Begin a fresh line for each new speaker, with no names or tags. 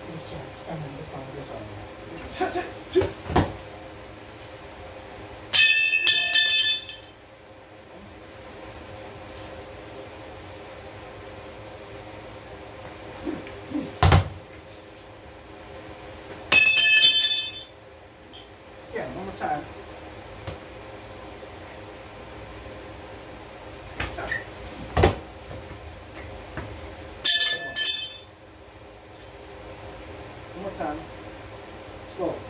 This shot. This one.
This one. Yeah, one more time. One more time. Slow.